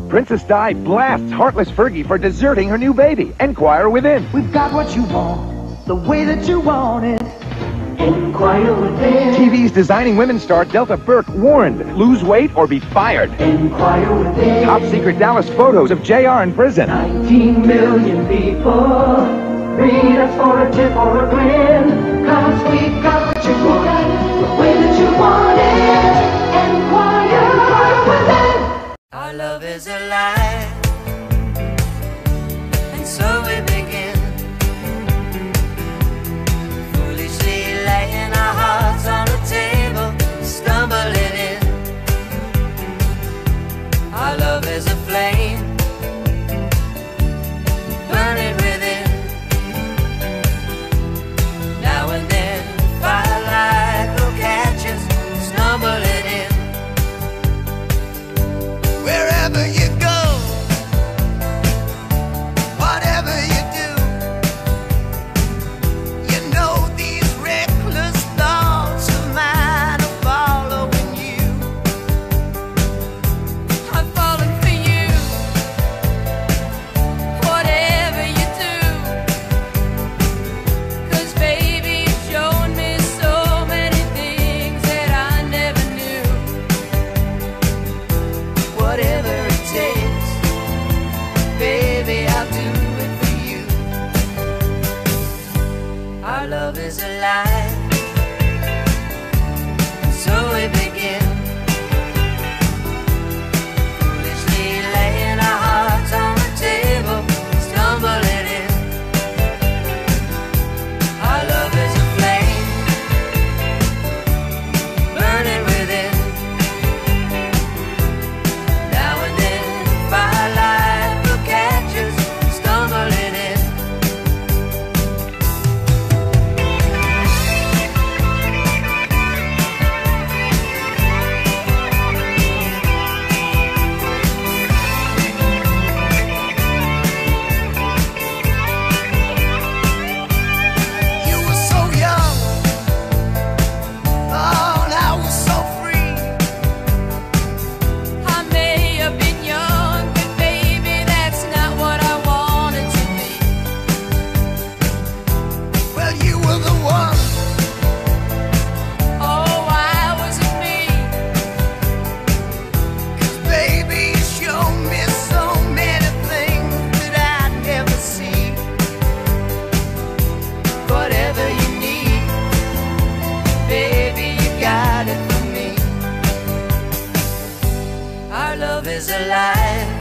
Princess Di blasts heartless Fergie for deserting her new baby. Enquire within. We've got what you want, the way that you want it. Enquire within. TV's Designing Women star Delta Burke warned, lose weight or be fired. Enquire within. Top secret Dallas photos of JR in prison. 19 million people read us for a tip or a grin. 'Cause we've got what you want, the way that you want it. Enquire within. Our love is a lie, and so we begin, foolishly laying our hearts on the table, stumbling in. Our love is a flame, burning within. Now and then, firelight will catch us, stumbling in. Wherever you go, whatever you do, you know these reckless thoughts of mine are following you. I'm falling for you, whatever you do. 'Cause baby, you've shown me so many things that I never knew. Whatever it takes, baby, I'll do it for you. Our love is a lie, and so we begin, foolishly laying our hearts on the table, stumbling in. Our love is a flame, burning within. Now and then, firelight will catch us, stumbling in. You were so young, oh, and I was so free. I may have been young, but baby, that's not what I wanted to be. Well, you were the one. Oh, why wasn't me? 'Cause baby, you showed me so many things that I'd never see. Whatever you need, baby, you got it for me. Our love is alive,